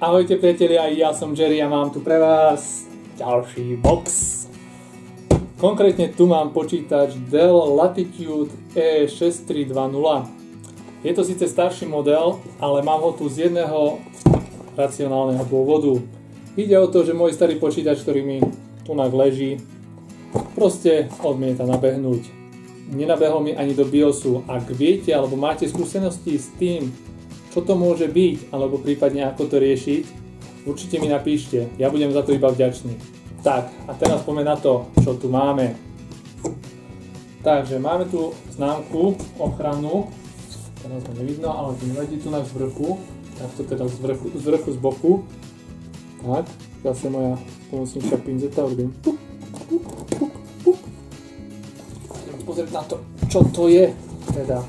Ahojte priatelia, ja som Jerry a mám tu pre vás ďalší box. Konkrétne tu mám počítač Dell Latitude E6320. Je to síce starší model, ale mám ho tu z jedného racionálneho dôvodu. Ide o to, že môj starý počítač, ktorý mi tu leží, proste odmieta nabehnúť. Nenabehol mi ani do BIOSu. Ak viete alebo máte skúsenosti s tým, čo to môže byť, alebo prípadne ako to riešiť, určite mi napíšte, ja budem za to iba vďačný. Tak, a teraz poďme na to, čo tu máme. Takže máme tu známku, ochranu, teraz to nevidno, ale to nevadí tu z vrchu, tak to teda z vrchu z boku. Tak, zase moja pomocníčka pinzeta, urobím puk, puk, puk, puk. Idem pozrieť na to, čo to je, teda.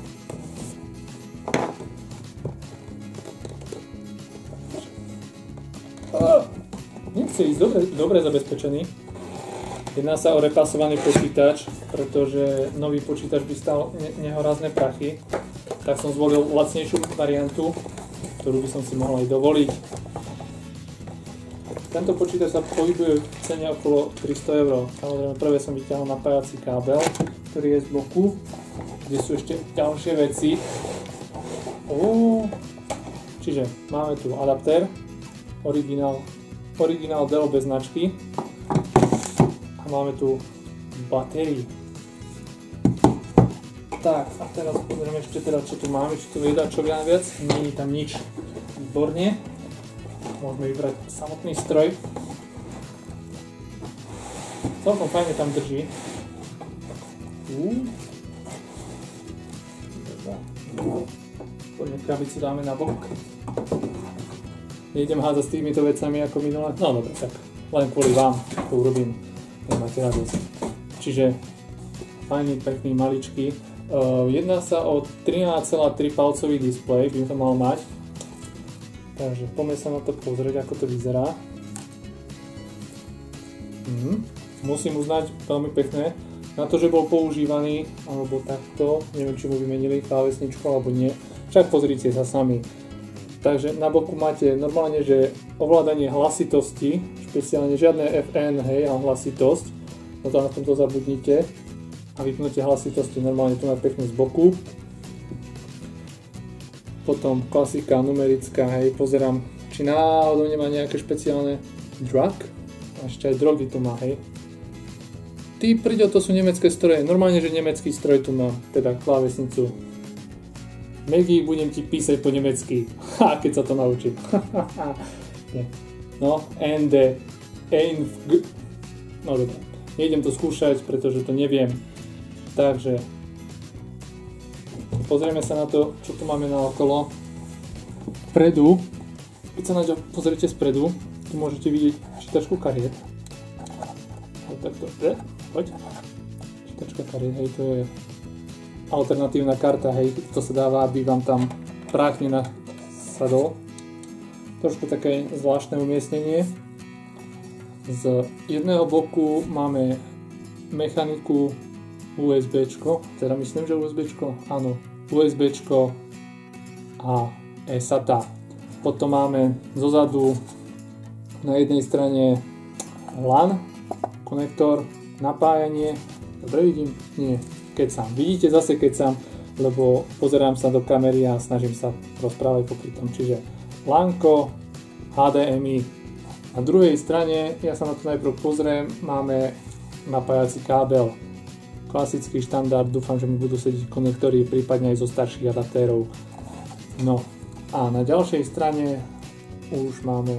Nechce ísť dobre zabezpečený. Jedná sa o repasovaný počítač, pretože nový počítač by stal nehorázne prachy. Tak som zvolil lacnejšiu variantu, ktorú by som si mohol aj dovoliť. Tento počítač sa pohybuje v cene okolo 300 €. Samozrejme prvé som vyťahol napájací kábel, ktorý je z boku, kde sú ešte ďalšie veci. Čiže máme tu adaptér, originál Dell bez značky a máme tu batériu. Tak a teraz pozrieme ešte teda, čo tu máme, či tu je dačovia viac, nie je tam nič. Výborne, môžeme vybrať samotný stroj. Celkom fajne tam drží. Poďme krabicu dáme na bok. Nejdem hádzať s týmito vecami ako minule. No dobre, tak len kvôli vám to urobím, keď máte radosť. Čiže fajný, pekný, maličký. Jedná sa o 13,3 palcový displej, by to mal mať. Takže poďme sa na to pozrieť, ako to vyzerá. Musím uznať, veľmi pekné. Na to, že bol používaný, alebo takto, neviem, či mu vymenili klávesničku alebo nie, však pozrite sa sami. Takže na boku máte normálne, že ovládanie hlasitosti, špeciálne žiadne FN, hej, a hlasitosť, no to na tomto zabudnite. A vypnutie hlasitosti normálne tu má pekne z boku. Potom klasika numerická, hej, pozerám, či náhodou nemá nejaké špeciálne drag. A ešte aj drogy tu má, hej. Ty priďo, to sú nemecké stroje, normálne, že nemecký stroj tu má, teda klávesnicu. Megi, budem ti písať po nemecky, keď sa to naučím. No, no dobre, nejdem to skúšať, pretože to neviem. Takže, pozrieme sa na to, čo tu máme naokolo. Vpredu, keď sa na to pozrite spredu, tu môžete vidieť čítačku kariet. Takto, poď. Čítačka kariet, hej, to je alternatívna karta, hej, to sa dáva, aby vám tam prach nenasadol. Trošku také zvláštne umiestnenie. Z jedného boku máme mechaniku USBčko, teda myslím, že USBčko, áno, USBčko a eSATA. Potom máme zozadu na jednej strane LAN, konektor, napájanie, dobre vidím? Nie. Kecam. Vidíte, zase kecam, lebo pozerám sa do kamery a snažím sa rozprávať popri tom. Čiže LANko, HDMI. Na druhej strane, ja sa na to najprv pozriem, máme napájací kábel. Klasický štandard, dúfam, že mi budú sedieť konektory, prípadne aj zo starších adaptérov. No a na ďalšej strane už máme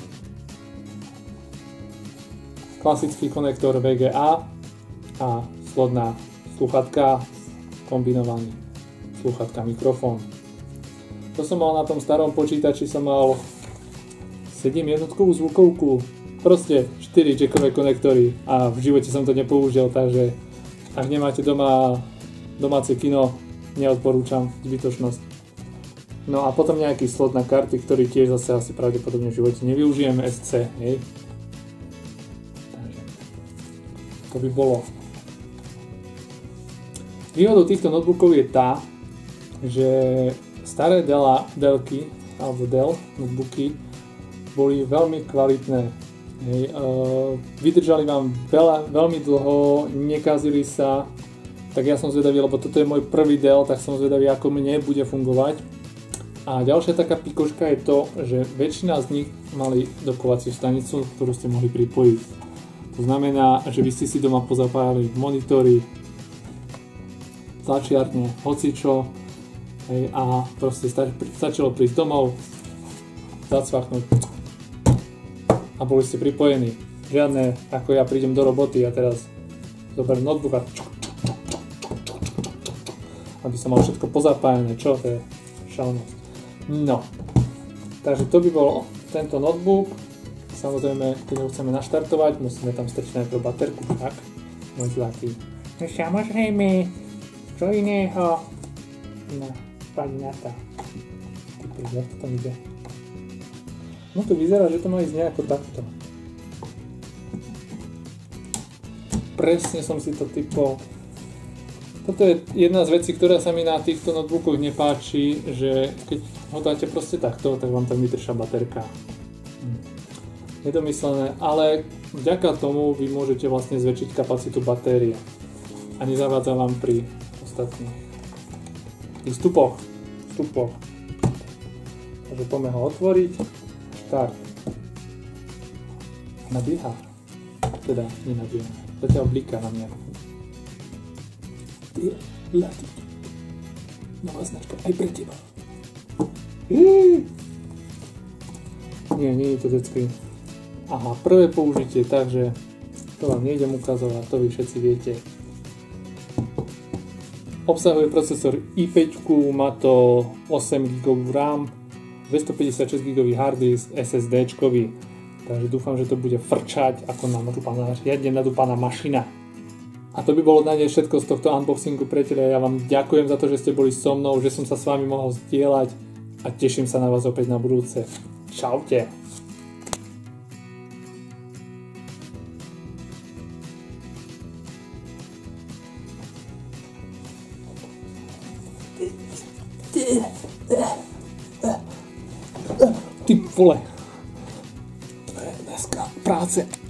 klasický konektor VGA a slotná slúchadka, kombinovaný slúchadka mikrofón. To som mal na tom starom počítači, som mal 7-jednotkovú zvukovku, proste 4 jackové konektory a v živote som to nepoužil, takže ak nemáte doma domáce kino, neodporúčam, zbytočnosť. No a potom nejaký slot na karty, ktorý tiež zase asi pravdepodobne v živote nevyužijem, SC, hej. Takže to by bolo. Výhodou týchto notebookov je tá, že staré Dellky alebo Dell notebooky boli veľmi kvalitné. Vydržali vám veľmi dlho, nekazili sa, tak ja som zvedavý, lebo toto je môj prvý Dell, tak som zvedavý, ako mne bude fungovať. A ďalšia taká pikoška je to, že väčšina z nich mali dokovaciu stanicu, ktorú ste mohli pripojiť. To znamená, že vy ste si doma pozapájali monitory, tlačiarne, hocičo, a proste stačilo prísť domov, zacvaknúť a boli ste pripojení. Žiadne, ako ja prídem do roboty a teraz zoberiem notebook a aby som mal všetko pozapájane, čo to je šalenosť. No, takže to by bolo tento notebook. Samozrejme, keď ho chceme naštartovať, musíme tam strčiť najprv baterku, tak? Môj zlatý. No samozrejme, čo iného? No, poď na to. Jak to tam ide? No to vyzerá, že to má ísť nejako takto. Presne som si to typol. Toto je jedna z vecí, ktorá sa mi na týchto notebookoch nepáči, že keď ho dáte proste takto, tak vám tam vytrčá baterka. Nedomyslené, ale vďaka tomu vy môžete vlastne zväčšiť kapacitu batérie a nezavádza vám pri ostatných vstupoch. Takže poďme ho otvoriť. Štart. Nabíha. Teda nenabíha. Zatiaľ bliká na mňa. Latý. Nová značka aj pre teba. Nie je to detský. Aha, prvé použitie, takže to vám nejdem ukazovať, to vy všetci viete. Obsahuje procesor i5, má to 8 GB RAM, 256 GB hard disk, SSD-čkový. Takže dúfam, že to bude frčať ako riadne nadúpaná mašina. A to by bolo na nej všetko z tohto unboxingu, priatelia. Ja vám ďakujem za to, že ste boli so mnou, že som sa s vami mohol zdieľať a teším sa na vás opäť na budúce. Čaute. Ty vole. To je dneska práce.